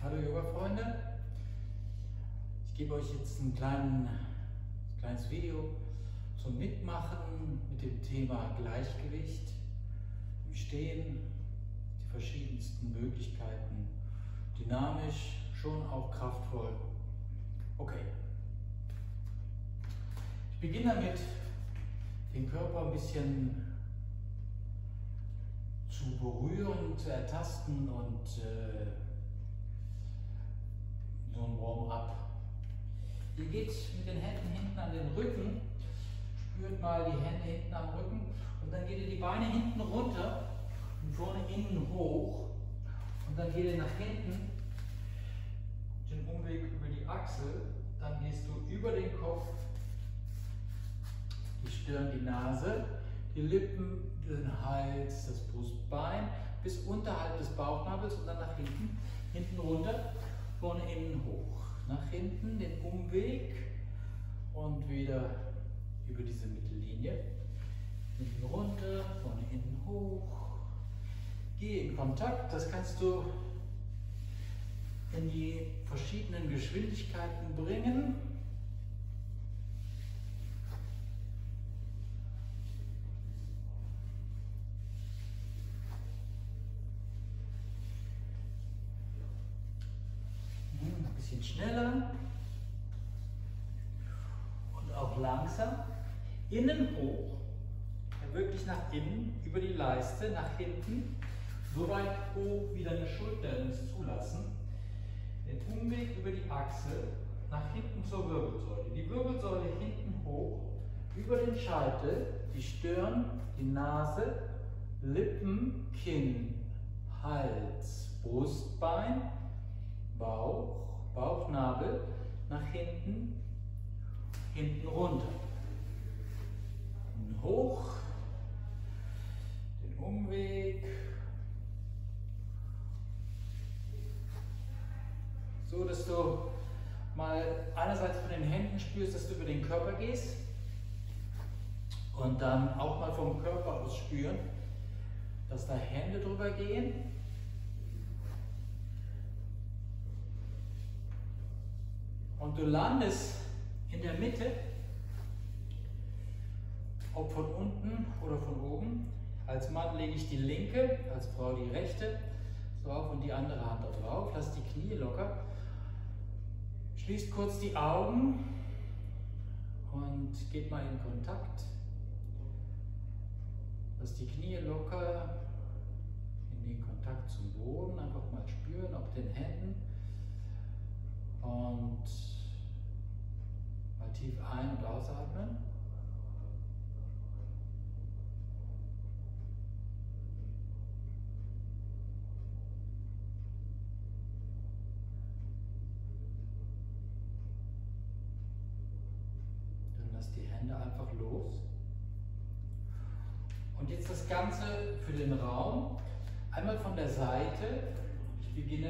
Hallo Yoga-Freunde, ich gebe euch jetzt ein kleines Video zum Mitmachen mit dem Thema Gleichgewicht im Stehen, die verschiedensten Möglichkeiten, dynamisch, schon auch kraftvoll. Okay, ich beginne damit, den Körper ein bisschen zu berühren, zu ertasten und so ein Warm-up. Ihr geht mit den Händen hinten an den Rücken, spürt mal die Hände hinten am Rücken und dann geht ihr die Beine hinten runter und vorne innen hoch und dann geht ihr nach hinten den Umweg über die Achsel, dann gehst du über den Kopf, die Stirn, die Nase, die Lippen, den Hals, das Brustbein bis unterhalb des Bauchnabels und dann nach hinten runter, vorne innen hoch, nach hinten den Umweg und wieder über diese Mittellinie, hinten runter, vorne innen hoch, geh in Kontakt, das kannst du in die verschiedenen Geschwindigkeiten bringen. Ein bisschen schneller und auch langsam. Innen hoch, wirklich nach innen, über die Leiste, nach hinten, so weit hoch wie deine Schultern es zulassen. Den Umweg über die Achsel, nach hinten zur Wirbelsäule. Die Wirbelsäule hinten hoch, über den Scheitel, die Stirn, die Nase, Lippen, Kinn, Hals, Brustbein, Bauch, Bauchnabel, nach hinten, hinten runter. Und hoch, den Umweg, so dass du mal einerseits von den Händen spürst, dass du über den Körper gehst und dann auch mal vom Körper aus spüren, dass da Hände drüber gehen. Und du landest in der Mitte, ob von unten oder von oben. Als Mann lege ich die linke, als Frau die rechte drauf und die andere Hand da drauf. Lass die Knie locker. Schließt kurz die Augen und geht mal in Kontakt. Lass die Knie locker in den Kontakt zum Boden. Einfach mal spüren, ob den Händen. Und mal tief ein- und ausatmen. Dann lass die Hände einfach los. Und jetzt das Ganze für den Raum. Einmal von der Seite. Ich beginne,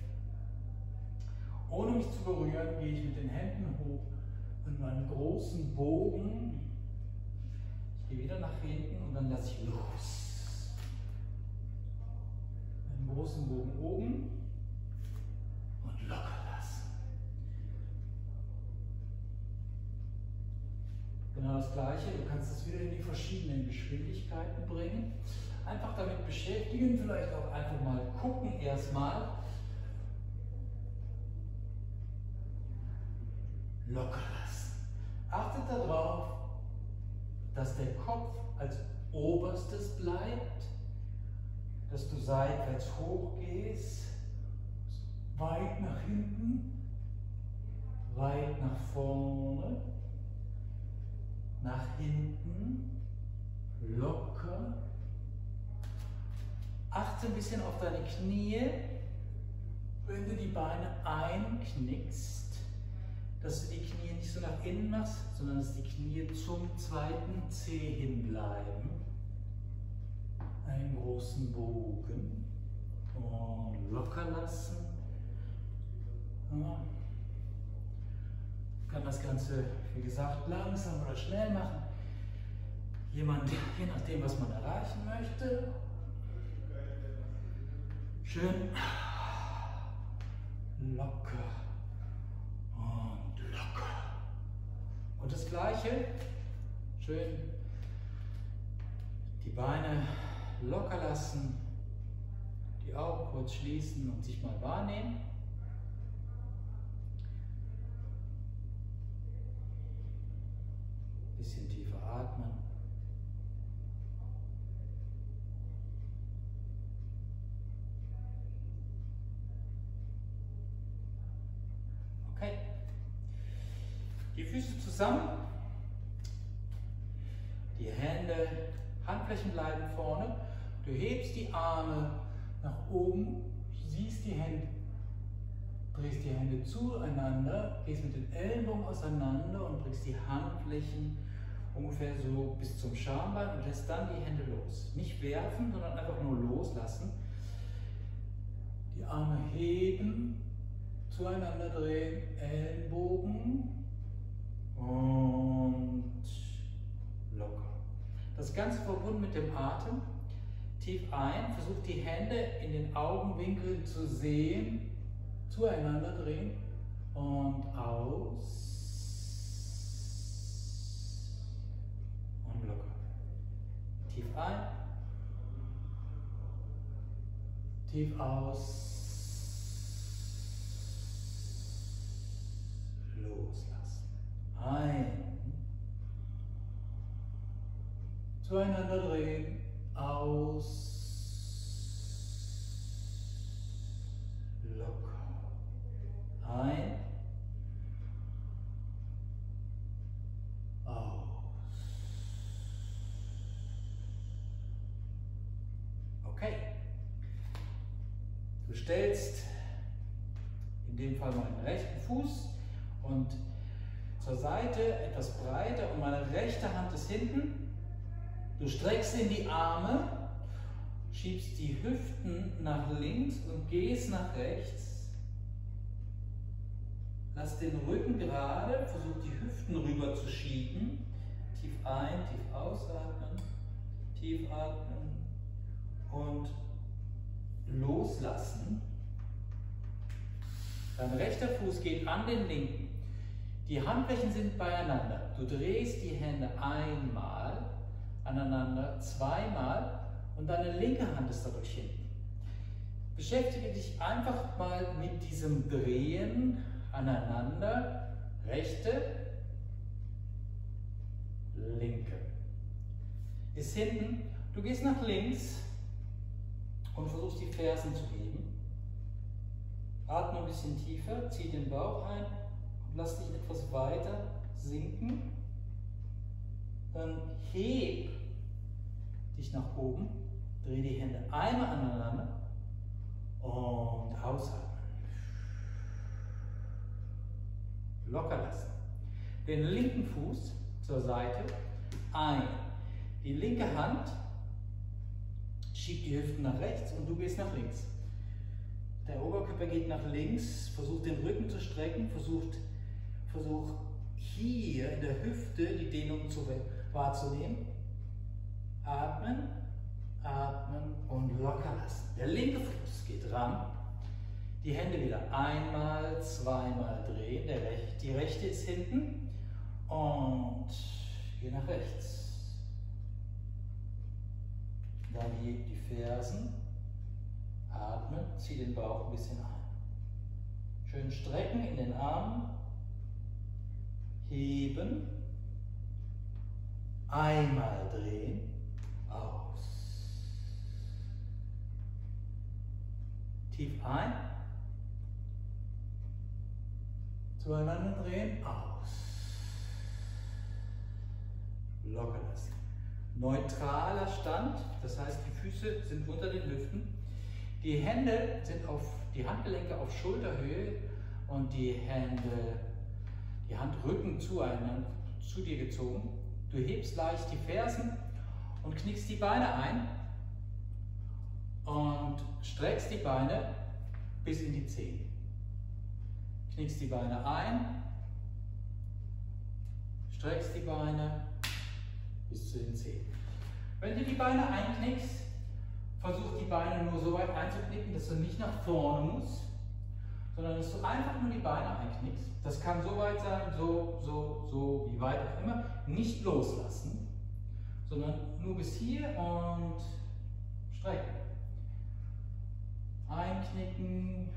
ohne mich zu berühren, gehe ich mit den Händen hoch und einen großen Bogen. Ich gehe wieder nach hinten und dann lasse ich los. Einen großen Bogen oben und locker lassen. Genau das Gleiche, du kannst es wieder in die verschiedenen Geschwindigkeiten bringen. Einfach damit beschäftigen, vielleicht auch einfach mal gucken erstmal. Locker lassen. Achtet darauf, dass der Kopf als oberstes bleibt, dass du seitwärts hoch gehst, weit nach hinten, weit nach vorne, nach hinten, locker. Achte ein bisschen auf deine Knie, wenn du die Beine einknickst, dass du die Knie nicht so nach innen machst, sondern dass die Knie zum zweiten Zeh hinbleiben. Einen großen Bogen und locker lassen. Ja. Kann das Ganze, wie gesagt, langsam oder schnell machen. Je nachdem, was man erreichen möchte. Schön locker und locker. Und das Gleiche, schön die Beine locker lassen, die Augen kurz schließen und sich mal wahrnehmen. Bisschen tiefer atmen. Okay. Die Füße zusammen. Die Hände, Handflächen bleiben vorne. Du hebst die Arme nach oben, siehst die Hände, drehst die Hände zueinander, gehst mit den Ellenbogen auseinander und bringst die Handflächen ungefähr so bis zum Schambein und lässt dann die Hände los. Nicht werfen, sondern einfach nur loslassen. Die Arme heben, zueinander drehen, Ellenbogen und locker. Das Ganze verbunden mit dem Atem. Tief ein, versucht die Hände in den Augenwinkeln zu sehen, zueinander drehen und aus und locker. Tief ein, tief aus, loslassen. Ein, zueinander drehen, aus, locker, ein, aus. Okay. Du stellst in dem Fall meinen rechten Fuß und zur Seite etwas breiter und meine rechte Hand ist hinten. Du streckst in die Arme, schiebst die Hüften nach links und gehst nach rechts. Lass den Rücken gerade, versuch die Hüften rüber zu schieben. Tief ein, tief ausatmen, tief atmen und loslassen. Dein rechter Fuß geht an den linken. Die Handflächen sind beieinander. Du drehst die Hände einmal aneinander, zweimal und deine linke Hand ist dadurch hinten. Beschäftige dich einfach mal mit diesem Drehen aneinander, rechte, linke. Ist hinten, du gehst nach links und versuchst die Fersen zu heben. Atme ein bisschen tiefer, zieh den Bauch ein und lass dich etwas weiter sinken. Dann heb dich nach oben, dreh die Hände einmal aneinander und ausatmen. Locker lassen. Den linken Fuß zur Seite ein. Die linke Hand schiebt die Hüften nach rechts und du gehst nach links. Der Oberkörper geht nach links, versucht den Rücken zu strecken, versuch hier in der Hüfte die Dehnung wahrzunehmen. Atmen, atmen und locker lassen. Der linke Fuß geht ran. Die Hände wieder einmal, zweimal drehen. Die rechte ist hinten und hier nach rechts. Dann heb die Fersen. Atmen, zieh den Bauch ein bisschen ein. Schön strecken in den Armen. Heben. Einmal drehen. Aus. Tief ein. Zueinander drehen. Aus. Locker lassen. Neutraler Stand, das heißt, die Füße sind unter den Hüften. Die Hände sind die Handgelenke auf Schulterhöhe und die Handrücken zu dir gezogen. Du hebst leicht die Fersen und knickst die Beine ein und streckst die Beine bis in die Zehen. Knickst die Beine ein, streckst die Beine bis zu den Zehen. Wenn du die Beine einknickst, versuch die Beine nur so weit einzuknicken, dass du nicht nach vorne musst, sondern dass du einfach nur die Beine einknickst. Das kann so weit sein, so, wie weit auch immer. Nicht loslassen, sondern nur bis hier und strecken. Einknicken,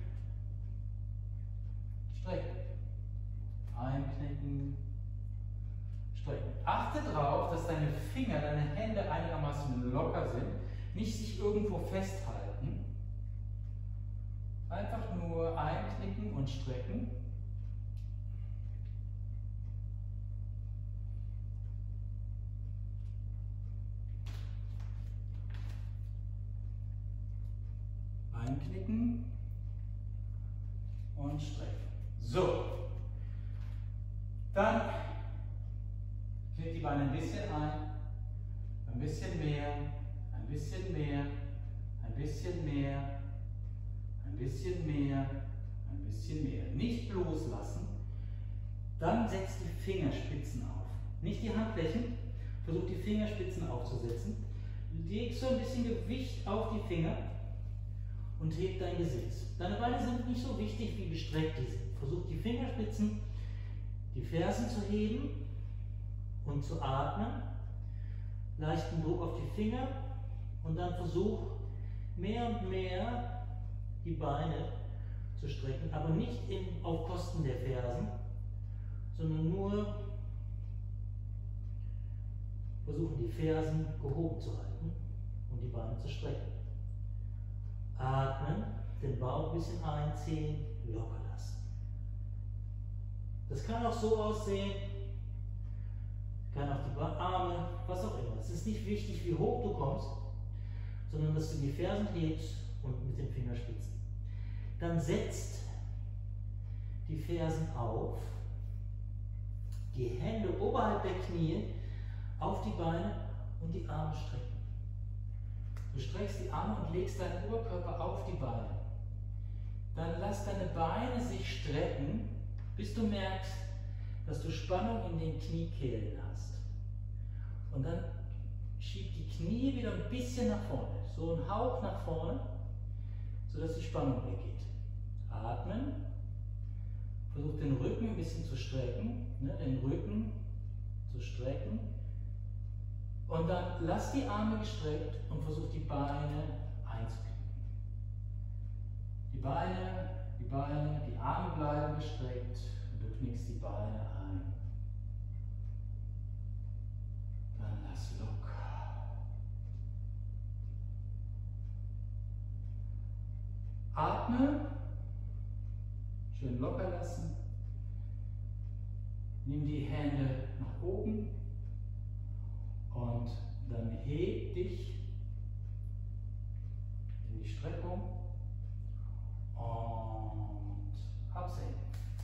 strecken. Einknicken, strecken. Achte darauf, dass deine Finger, deine Hände einigermaßen locker sind, nicht sich irgendwo festhalten. Einfach nur einknicken und strecken. Einknicken und strecken. So. Dann knick die Beine ein bisschen ein bisschen mehr, ein bisschen mehr, ein bisschen mehr, ein bisschen mehr, ein bisschen mehr. Nicht loslassen. Dann setzt die Fingerspitzen auf. Nicht die Handflächen, versuch die Fingerspitzen aufzusetzen. Leg so ein bisschen Gewicht auf die Finger und heb dein Gesäß. Deine Beine sind nicht so wichtig, wie gestreckt die sind. Versuch die Fingerspitzen, die Fersen zu heben und zu atmen. Leichten Druck auf die Finger und dann versuch mehr und mehr die Beine zu strecken, aber nicht auf Kosten der Fersen, sondern nur versuchen, die Fersen gehoben zu halten und die Beine zu strecken. Atmen, den Bauch ein bisschen einziehen, locker lassen. Das kann auch so aussehen, kann auch die Arme, was auch immer. Es ist nicht wichtig, wie hoch du kommst, sondern dass du die Fersen hebst und mit den Fingerspitzen. Dann setzt die Fersen auf, die Hände oberhalb der Knie auf die Beine und die Arme strecken. Du streckst die Arme und legst deinen Oberkörper auf die Beine. Dann lass deine Beine sich strecken, bis du merkst, dass du Spannung in den Kniekehlen hast. Und dann schieb die Knie wieder ein bisschen nach vorne, so ein Hauch nach vorne, sodass die Spannung weggeht. Atmen, versuch den Rücken ein bisschen zu strecken, den Rücken zu strecken. Und dann lass die Arme gestreckt und versuch die Beine einzuknicken. Die Arme bleiben gestreckt und du knickst die Beine ein. Dann lass locker. Atme, schön locker lassen. Nimm die Hände nach oben. Und dann heb dich in die Streckung und absenken.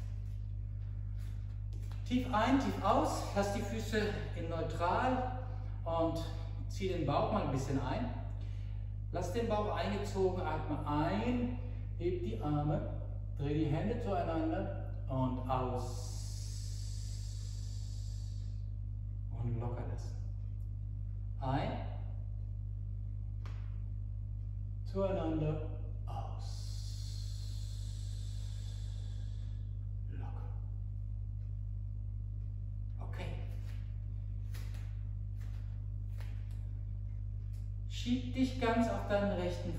Tief ein, tief aus, lass die Füße in neutral und zieh den Bauch mal ein bisschen ein. Lass den Bauch eingezogen, atme ein, heb die Arme, dreh die Hände zueinander und aus. Und locker lassen. Ein, zueinander, aus, locker. Okay. Schieb dich ganz auf deinen rechten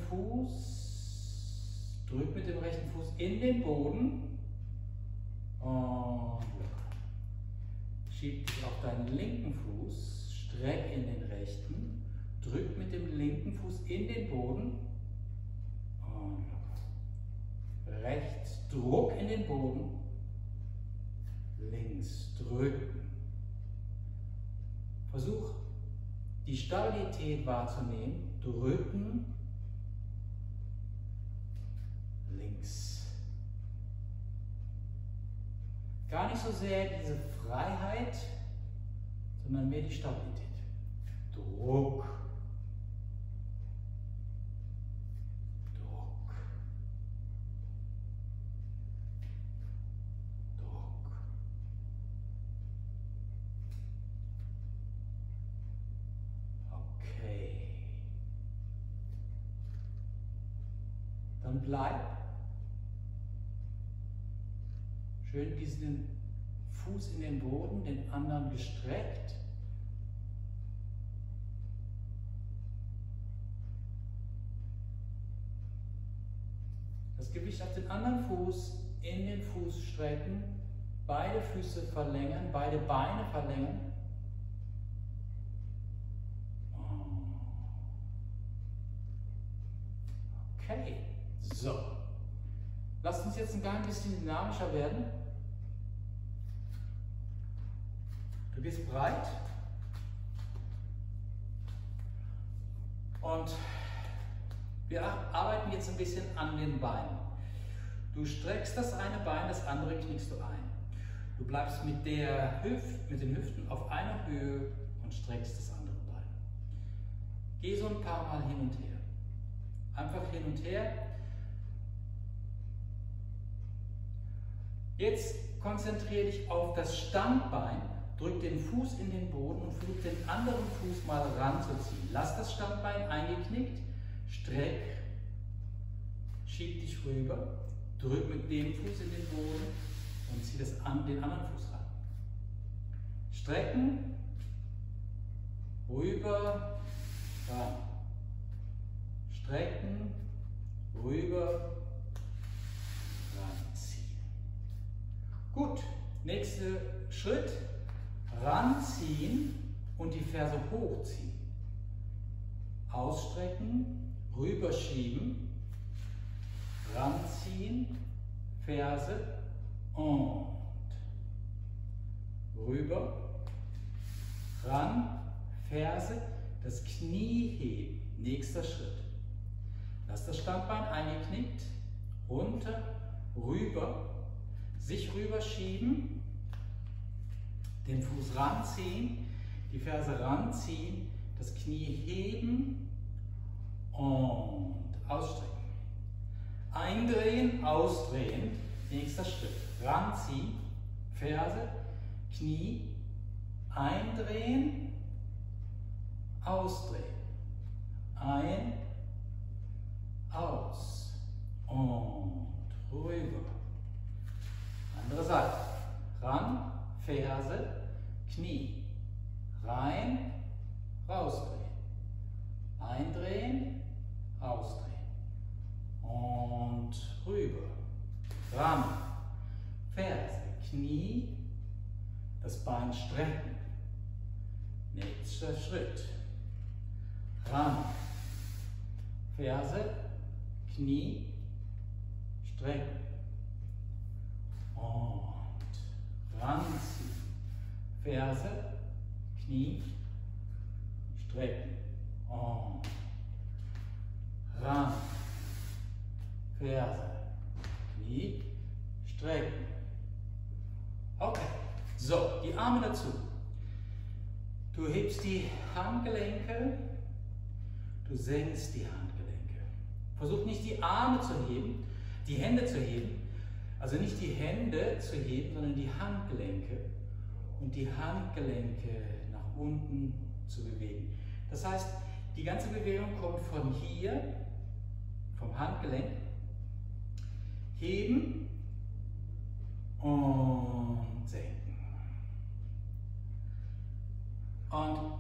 Fuß, drück mit dem rechten Fuß in den Boden und locker. Schieb dich auf deinen linken Fuß, streck in den rechten, drück mit dem linken Fuß in den Boden und locker. Rechts, Druck in den Boden, links, drücken. Versuch, die Stabilität wahrzunehmen, drücken, links. Gar nicht so sehr diese Freiheit, sondern mehr die Stabilität. Druck. Druck. Druck. Okay. Dann bleib Schön diesen Fuß in den Boden, den anderen gestreckt. Das Gewicht auf den anderen Fuß in den Fuß strecken, beide Füße verlängern, beide Beine verlängern. Okay, so. Lasst uns jetzt ein klein bisschen dynamischer werden. Du bist breit und wir arbeiten jetzt ein bisschen an den Beinen. Du streckst das eine Bein, das andere knickst du ein. Du bleibst mit den Hüften auf einer Höhe und streckst das andere Bein. Geh so ein paar Mal hin und her. Einfach hin und her. Jetzt konzentriere dich auf das Standbein. Drück den Fuß in den Boden und versuch den anderen Fuß mal ranzuziehen. Lass das Standbein eingeknickt, streck, schieb dich rüber, drück mit dem Fuß in den Boden und zieh den anderen Fuß ran. Strecken, rüber, ran. Strecken, rüber, ranziehen. Gut, nächster Schritt. Ranziehen und die Ferse hochziehen. Ausstrecken, rüberschieben, ranziehen, Ferse und rüber, ran, Ferse, das Knie heben. Nächster Schritt. Lass das Standbein eingeknickt, runter, rüber, sich rüberschieben, den Fuß ranziehen, die Ferse ranziehen, das Knie heben und ausstrecken. Eindrehen, ausdrehen, nächster Schritt. Ranziehen, Ferse, Knie, eindrehen, ausdrehen. Ein, aus und rüber. Andere Seite. Ran, Ferse, Knie, rein, rausdrehen, eindrehen, ausdrehen und rüber, ran, Ferse, Knie, das Bein strecken, nächster Schritt, ran, Ferse, Knie, strecken und ranziehen. Ferse, Knie, strecken. Und ran. Ferse, Knie, strecken. Okay. So, die Arme dazu. Du hebst die Handgelenke, du senkst die Handgelenke. Versuch nicht die Arme zu heben, die Hände zu heben. Also nicht die Hände zu heben, sondern die Handgelenke und die Handgelenke nach unten zu bewegen. Das heißt, die ganze Bewegung kommt von hier, vom Handgelenk, heben und senken. Und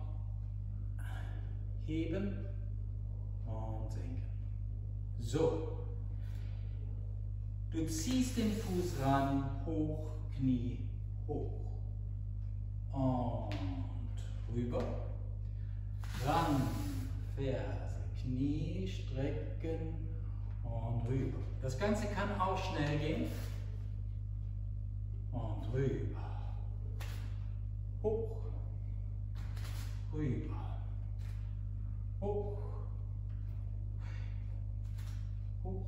heben und senken. So. Du ziehst den Fuß ran, hoch, Knie, hoch. Und rüber. Ran, Ferse, Knie, strecken und rüber. Das Ganze kann auch schnell gehen. Und rüber. Hoch. Rüber. Hoch. Hoch.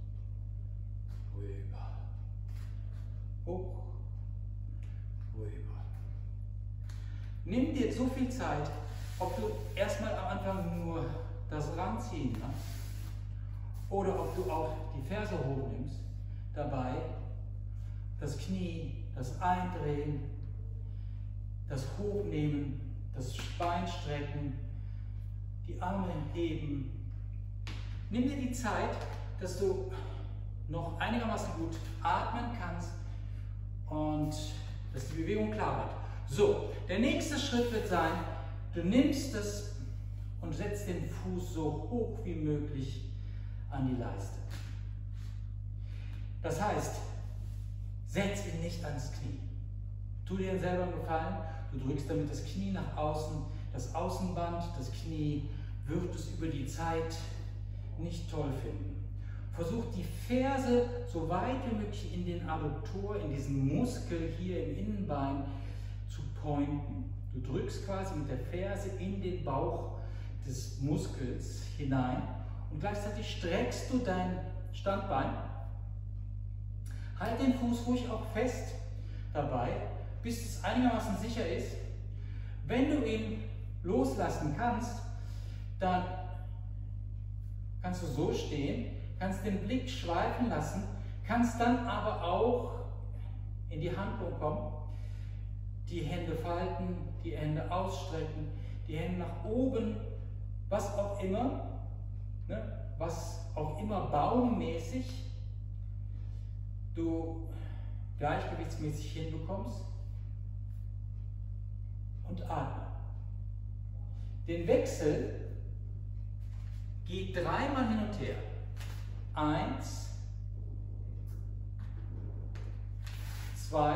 Rüber, hoch, rüber. Nimm dir so viel Zeit, ob du erstmal am Anfang nur das Ranziehen machst oder ob du auch die Ferse hochnimmst, dabei das Knie, das Eindrehen, das Hochnehmen, das Bein strecken, die Arme heben. Nimm dir die Zeit, dass du noch einigermaßen gut atmen kannst und dass die Bewegung klar wird. So, der nächste Schritt wird sein, du nimmst es und setzt den Fuß so hoch wie möglich an die Leiste. Das heißt, setz ihn nicht ans Knie. Tu dir selber einen Gefallen, du drückst damit das Knie nach außen, das Außenband, das Knie wird es über die Zeit nicht toll finden. Versuch die Ferse so weit wie möglich in den Adduktor, in diesen Muskel hier im Innenbein zu pointen. Du drückst quasi mit der Ferse in den Bauch des Muskels hinein und gleichzeitig streckst du dein Standbein. Halt den Fuß ruhig auch fest dabei, bis es einigermaßen sicher ist. Wenn du ihn loslassen kannst, dann kannst du so stehen, kannst den Blick schweifen lassen, kannst dann aber auch in die Handlung kommen, die Hände falten, die Hände ausstrecken, die Hände nach oben, was auch immer, ne, was auch immer baummäßig du gleichgewichtsmäßig hinbekommst und atme. Den Wechsel geht dreimal hin und her. 1, 2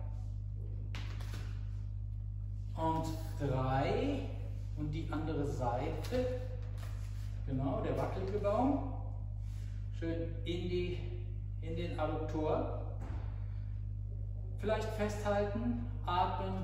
und 3 und die andere Seite, genau, der wackelige Baum, schön in den Adduktor, vielleicht festhalten, atmen.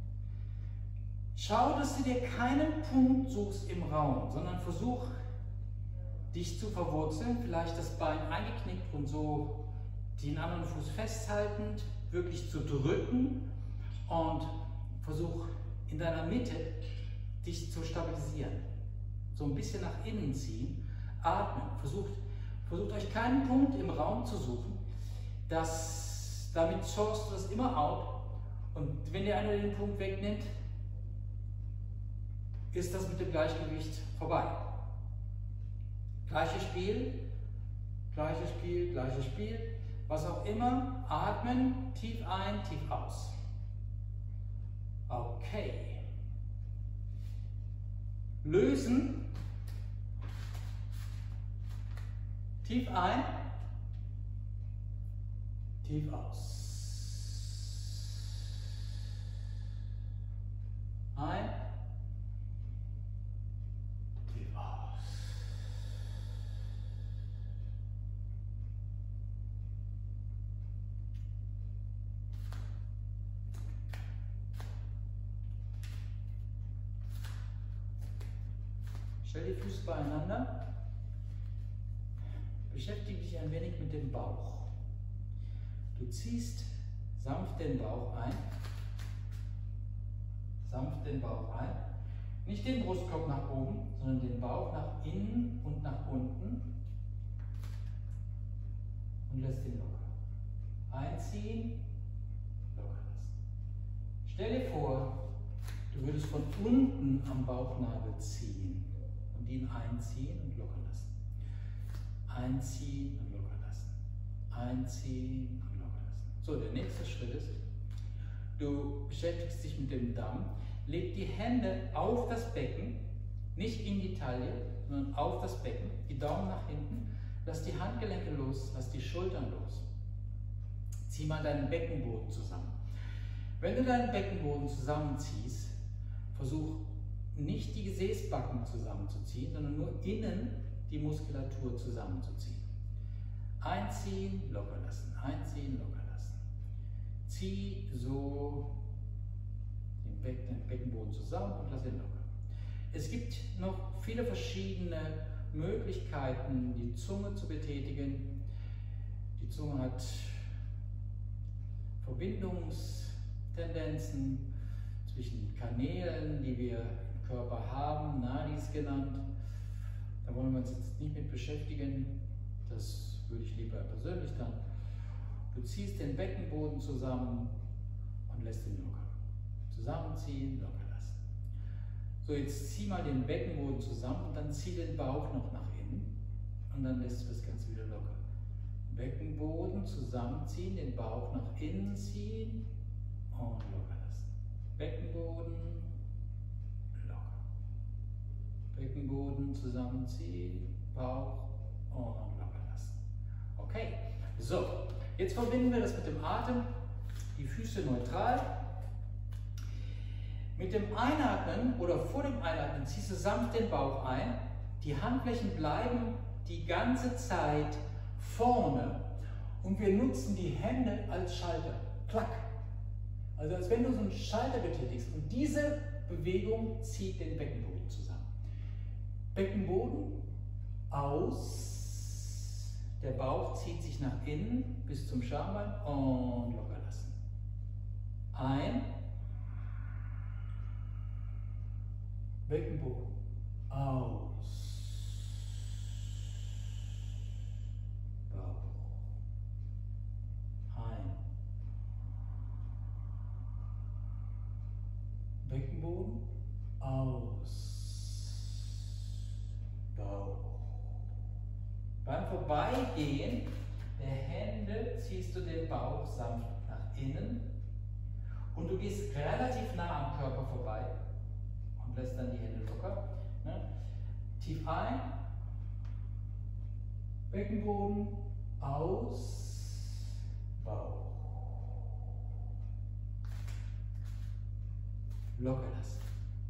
Schau, dass du dir keinen Punkt suchst im Raum, sondern versuch, dich zu verwurzeln, vielleicht das Bein eingeknickt und so den anderen Fuß festhaltend, wirklich zu drücken und versuch in deiner Mitte dich zu stabilisieren. So ein bisschen nach innen ziehen, atmen, versucht euch keinen Punkt im Raum zu suchen, damit sourcest du das immer out und wenn der eine den Punkt wegnimmt, ist das mit dem Gleichgewicht vorbei. Gleiches Spiel, gleiches Spiel, gleiches Spiel, was auch immer, atmen, tief ein, tief aus. Okay. Lösen, tief ein, tief aus. Ein, tief aus. Stell die Füße beieinander. Beschäftige dich ein wenig mit dem Bauch. Du ziehst sanft den Bauch ein. Sanft den Bauch ein. Nicht den Brustkorb nach oben, sondern den Bauch nach innen und nach unten. Und lässt ihn locker. Einziehen, locker lassen. Stell dir vor, du würdest von unten am Bauchnabel ziehen und ihn einziehen und locker lassen. Einziehen und locker lassen. Einziehen und locker lassen. So, der nächste Schritt ist, du beschäftigst dich mit dem Damm, leg die Hände auf das Becken, nicht in die Taille, sondern auf das Becken, die Daumen nach hinten, lass die Handgelenke los, lass die Schultern los. Zieh mal deinen Beckenboden zusammen. Wenn du deinen Beckenboden zusammenziehst, versuch nicht die Gesäßbacken zusammenzuziehen, sondern nur innen die Muskulatur zusammenzuziehen. Einziehen, locker lassen, einziehen, locker lassen. Zieh so den Beckenboden zusammen und lass ihn locker. Es gibt noch viele verschiedene Möglichkeiten, die Zunge zu betätigen. Die Zunge hat Verbindungstendenzen zwischen Kanälen, die wir im Körper haben, Nadis genannt. Da wollen wir uns jetzt nicht mit beschäftigen, das würde ich lieber persönlich dann. Du ziehst den Beckenboden zusammen und lässt ihn locker. Zusammenziehen, locker lassen. So, jetzt zieh mal den Beckenboden zusammen und dann zieh den Bauch noch nach innen und dann lässt du das Ganze wieder locker. Beckenboden zusammenziehen, den Bauch nach innen ziehen und locker lassen. Beckenboden, locker. Beckenboden zusammenziehen, Bauch und locker lassen. Okay, so, jetzt verbinden wir das mit dem Atem, die Füße neutral. Mit dem Einatmen oder vor dem Einatmen ziehst du sanft den Bauch ein. Die Handflächen bleiben die ganze Zeit vorne und wir nutzen die Hände als Schalter. Klack. Also als wenn du so einen Schalter betätigst und diese Bewegung zieht den Beckenboden zusammen. Beckenboden aus, der Bauch zieht sich nach innen bis zum Schambein und locker lassen. Ein, Beckenboden aus, Bauch, ein, Beckenboden aus, Bauch. Beim Vorbeigehen der Hände ziehst du den Bauch sanft nach innen und du gehst relativ nah am Körper vorbei und lässt dann die Hände locker. Ne? Tief ein, Beckenboden aus, Bauch. Locker lassen.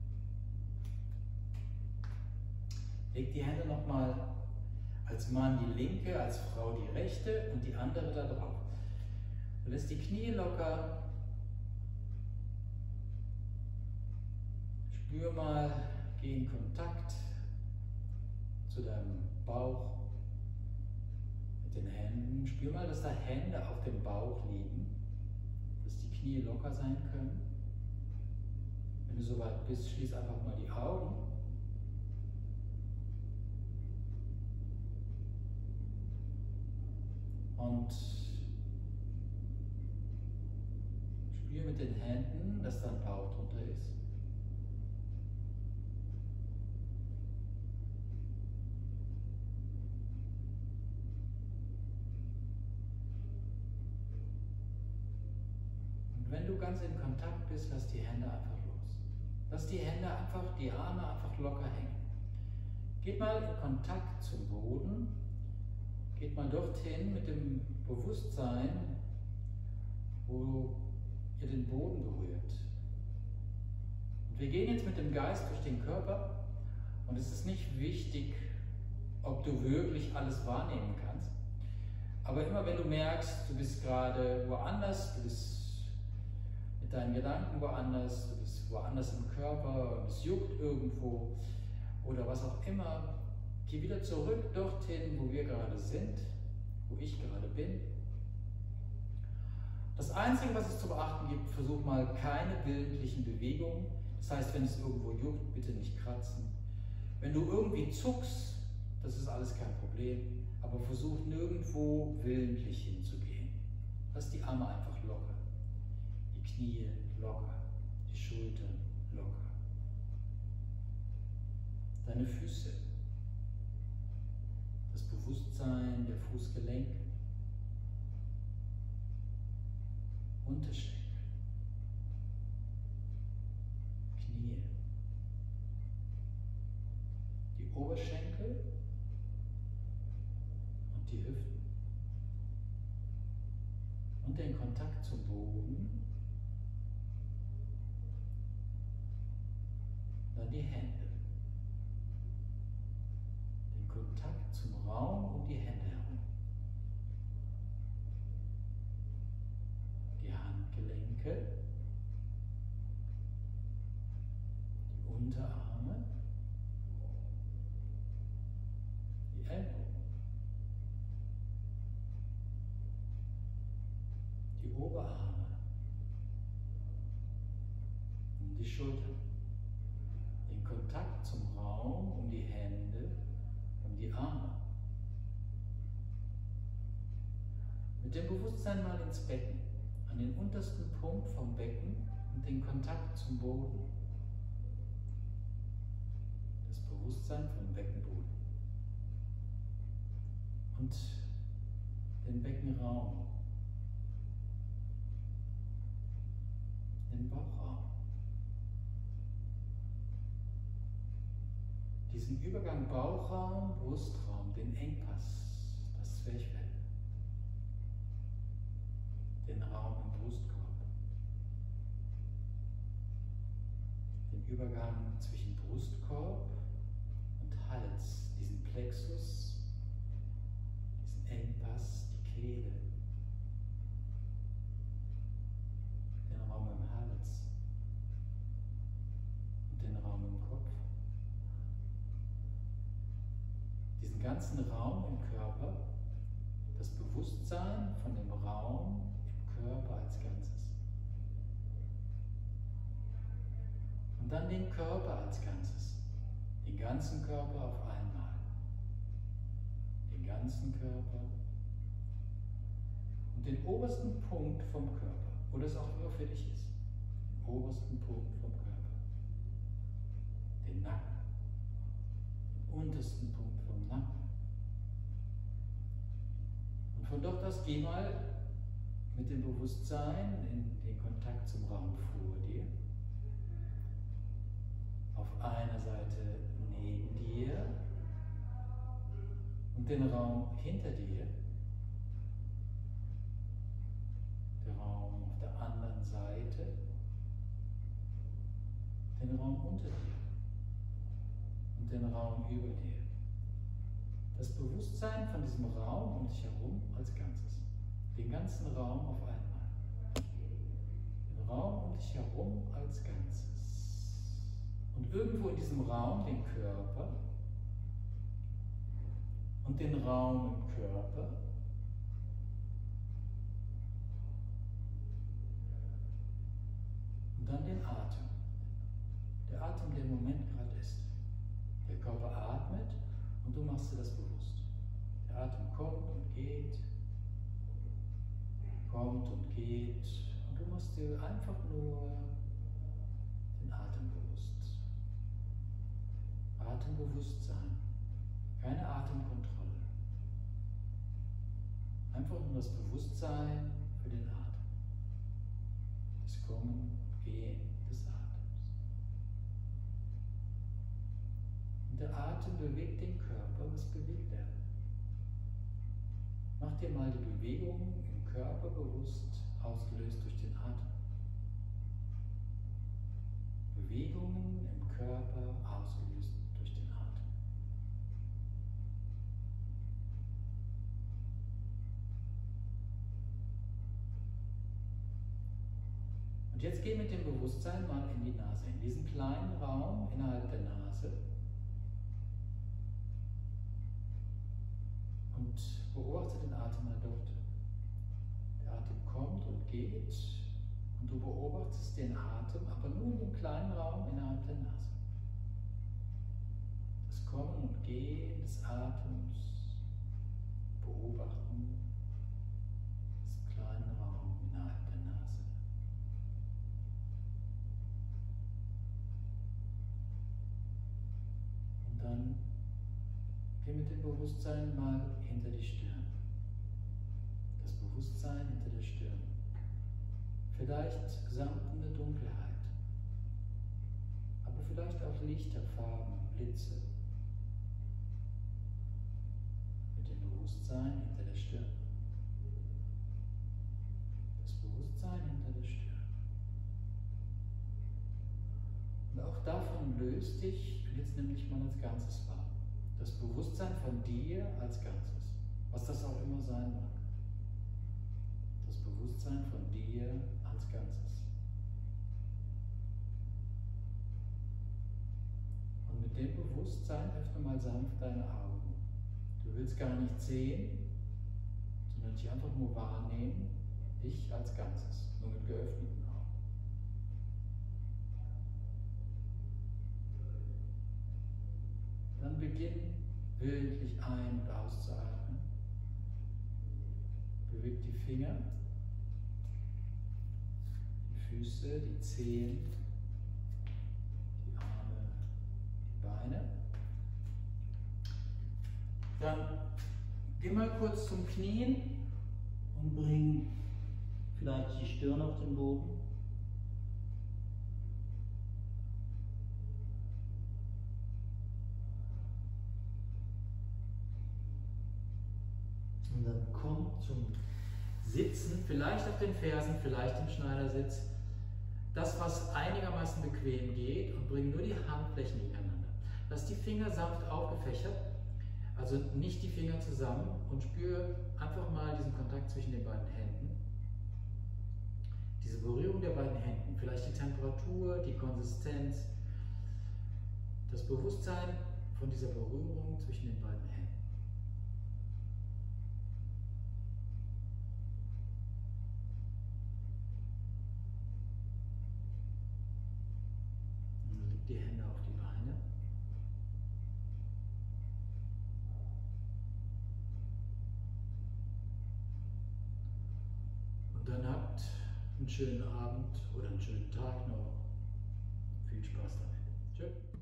Leg die Hände nochmal als Mann die linke, als Frau die rechte und die andere da drauf. Du lässt die Knie locker. Spür mal, geh in Kontakt zu deinem Bauch mit den Händen. Spür mal, dass da Hände auf dem Bauch liegen, dass die Knie locker sein können. Wenn du soweit bist, schließ einfach mal die Augen. Und spür mit den Händen, dass dein Bauch drunter ist. Und wenn du ganz in Kontakt bist, lass die Hände einfach los. Lass die Hände einfach, die Arme einfach locker hängen. Geht mal in Kontakt zum Boden. Geht mal dorthin mit dem Bewusstsein, wo ihr den Boden berührt. Und wir gehen jetzt mit dem Geist durch den Körper und es ist nicht wichtig, ob du wirklich alles wahrnehmen kannst. Aber immer wenn du merkst, du bist gerade woanders, du bist mit deinen Gedanken woanders, du bist woanders im Körper und es juckt irgendwo oder was auch immer, geh wieder zurück dorthin, wo wir gerade sind, wo ich gerade bin. Das Einzige, was es zu beachten gibt, versuch mal keine willentlichen Bewegungen. Das heißt, wenn es irgendwo juckt, bitte nicht kratzen. Wenn du irgendwie zuckst, das ist alles kein Problem, aber versuch nirgendwo willentlich hinzugehen. Lass die Arme einfach locker, die Knie locker, die Schultern locker. Deine Füße. Das Bewusstsein der Fußgelenke, Unterschenkel, Knie, die Oberschenkel und die Hüften und den Kontakt zum Boden, dann die Hände. Kontakt zum Raum um die Hände herum. Die Handgelenke, die Unterarme, die Ellbogen, die Oberarme und die Schultern. Den Kontakt zum Raum um die Hände, die Arme. Mit dem Bewusstsein mal ins Becken, an den untersten Punkt vom Becken und den Kontakt zum Boden. Das Bewusstsein vom Beckenboden. Und den Beckenraum, den Bauchraum. Diesen Übergang Bauchraum, Brustraum, den Engpass, das Zwerchfell, den Raum im Brustkorb, den Übergang zwischen Brustkorb und Hals, diesen Plexus, diesen Engpass, die Kehle, den Raum im Hals und den Raum im Kopf. Diesen ganzen Raum im Körper, das Bewusstsein von dem Raum im Körper als Ganzes. Und dann den Körper als Ganzes, den ganzen Körper auf einmal, den ganzen Körper und den obersten Punkt vom Körper, wo das auch immer für dich ist, den obersten Punkt vom Körper, den Nacken, den untersten Punkt vom Nacken. Und von dort aus geh mal mit dem Bewusstsein in den Kontakt zum Raum vor dir. Auf einer Seite neben dir und den Raum hinter dir, der Raum auf der anderen Seite, den Raum unter dir und den Raum über dir. Das Bewusstsein von diesem Raum um dich herum als Ganzes. Den ganzen Raum auf einmal. Den Raum um dich herum als Ganzes. Und irgendwo in diesem Raum den Körper und den Raum im Körper und dann den Atem. Der Atem, der im Moment gerade ist. Der Körper atmet und du machst dir das bewusst. Der Atem kommt und geht und du machst dir einfach nur den Atem bewusst. Atembewusstsein, keine Atemkontrolle. Einfach nur das Bewusstsein für den Atem. Das Kommen und Gehen des Atems. Und der Atem bewegt den Körper. Was bewegt er? Mach dir mal die Bewegung im Körper bewusst, ausgelöst durch den Atem. Bewegungen im Körper ausgelöst durch den Atem. Und jetzt geh mit dem Bewusstsein mal in die Nase, in diesen kleinen Raum innerhalb der Nase. Und beobachte den Atem mal dort. Der Atem kommt und geht und du beobachtest den Atem, aber nur in dem kleinen Raum innerhalb der Nase. Das Kommen und Gehen des Atems beobachten, diesen kleinen Raum innerhalb der Nase. Und dann geh mit dem Bewusstsein mal hinter die Stirn. Das Bewusstsein hinter der Stirn. Vielleicht samtene Dunkelheit, aber vielleicht auch Lichter, Farben, Blitze. Mit dem Bewusstsein hinter der Stirn. Das Bewusstsein hinter der Stirn. Und auch davon löst dich, und jetzt nimm dich mal als Ganzes wahr. Das Bewusstsein von dir als Ganzes, was das auch immer sein mag. Das Bewusstsein von dir als Ganzes. Und mit dem Bewusstsein öffne mal sanft deine Augen. Du willst gar nicht sehen, sondern dich einfach nur wahrnehmen, dich als Ganzes, nur mit geöffneten Augen. Dann beginn willentlich ein- und auszuatmen. Beweg die Finger, die Füße, die Zehen, die Arme, die Beine. Dann geh mal kurz zum Knien Und bring vielleicht die Stirn auf den Boden. Und dann komm zum Sitzen, vielleicht auf den Fersen, vielleicht im Schneidersitz. Das, was einigermaßen bequem geht, und bring nur die Handflächen gegeneinander. Lass die Finger sanft aufgefächert, also nicht die Finger zusammen, und spüre einfach mal diesen Kontakt zwischen den beiden Händen. Diese Berührung der beiden Händen, vielleicht die Temperatur, die Konsistenz, das Bewusstsein von dieser Berührung zwischen den beiden Händen. Und leg die Hände auf die Beine. Und dann habt einen schönen Abend oder einen schönen Tag noch. Viel Spaß damit. Tschüss.